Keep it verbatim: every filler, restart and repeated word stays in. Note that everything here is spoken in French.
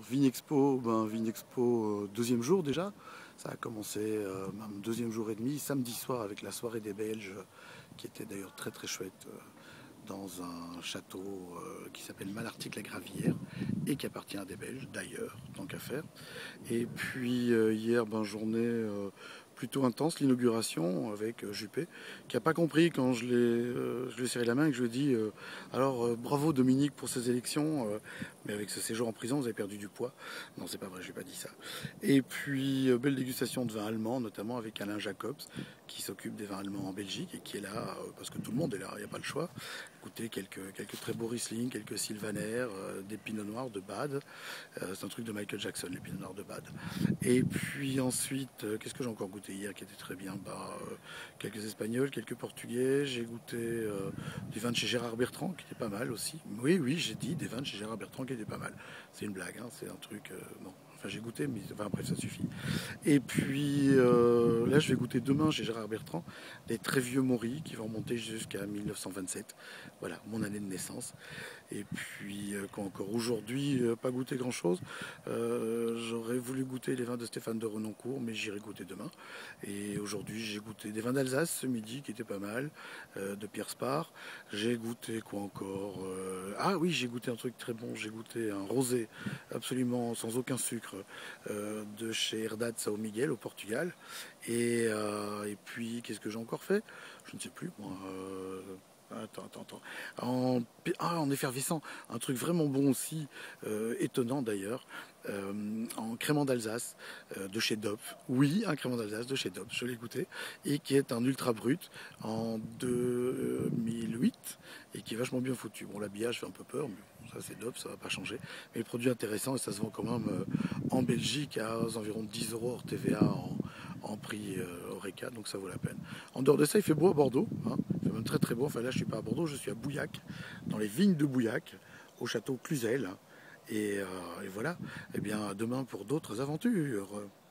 Vinexpo, ben, Vinexpo, euh, deuxième jour déjà. Ça a commencé euh, même deuxième jour et demi, samedi soir avec la soirée des Belges, qui était d'ailleurs très très chouette, euh, dans un château euh, qui s'appelle Malartic-la-Gravière et qui appartient à des Belges d'ailleurs, tant qu'à faire. Et puis euh, hier, ben, journée euh, plutôt intense, l'inauguration avec euh, Juppé, qui n'a pas compris quand je l'ai euh, je lui ai serré la main et que je lui ai dit euh, alors euh, bravo Dominique pour ces élections, euh, mais avec ce séjour en prison, vous avez perdu du poids. Non, c'est pas vrai, je n'ai pas dit ça. Et puis euh, belle dégustation de vins allemands, notamment avec Alain Jacobs, qui s'occupe des vins allemands en Belgique et qui est là, euh, parce que tout le monde est là, il n'y a pas le choix. Écoutez, quelques, quelques très beaux Riesling, quelques Sylvaner, euh, des Pinot Noirs de Bade. Euh, c'est un truc de Michael Jackson, les Pinot Noirs de Bade. Et puis ensuite, euh, qu'est-ce que j'ai encore goûté hier qui était très bien? Bah, euh, quelques Espagnols, quelques Portugais. J'ai goûté euh, des vins de chez Gérard Bertrand qui étaient pas mal aussi. Oui, oui, j'ai dit des vins de chez Gérard Bertrand qui étaient pas mal. C'est une blague, hein, c'est un truc... euh, non. Enfin, j'ai goûté, mais enfin, bref, ça suffit. Et puis euh, là, je vais goûter demain chez Gérard Bertrand des très vieux Maury qui vont monter jusqu'à mille neuf cent vingt-sept. Voilà, mon année de naissance. Et puis, euh, quoi encore aujourd'hui, euh, pas goûté grand-chose. Euh, J'aurais voulu goûter les vins de Stéphane de Renoncourt, mais j'irai goûter demain. Et aujourd'hui, j'ai goûté des vins d'Alsace ce midi, qui étaient pas mal, euh, de Pierre Spar. J'ai goûté quoi encore euh, Ah oui, j'ai goûté un truc très bon. J'ai goûté un rosé, absolument sans aucun sucre, euh, de chez Herdade São Miguel, au Portugal. Et, euh, et puis, qu'est-ce que j'ai encore fait? Je ne sais plus, moi. Euh, Attends, attends, attends. En, ah, en effervescent, un truc vraiment bon aussi, euh, étonnant d'ailleurs, euh, en crément d'Alsace euh, de chez Dop. Oui, un crément d'Alsace de chez Dop, je l'ai goûté, et qui est un ultra brut en deux mille huit et qui est vachement bien foutu. Bon, l'habillage fait un peu peur, mais bon, ça c'est Dop, ça va pas changer. Mais le produit intéressant et ça se vend quand même euh, en Belgique à environ dix euros hors T V A en, en prix euh, Horeca, donc ça vaut la peine. En dehors de ça, il fait beau à Bordeaux, hein. Il fait même très très beau. Enfin là, je suis pas à Bordeaux, je suis à Bouillac, dans les vignes de Bouillac, au château Cluzel. Et, euh, et voilà. Et bien, demain pour d'autres aventures.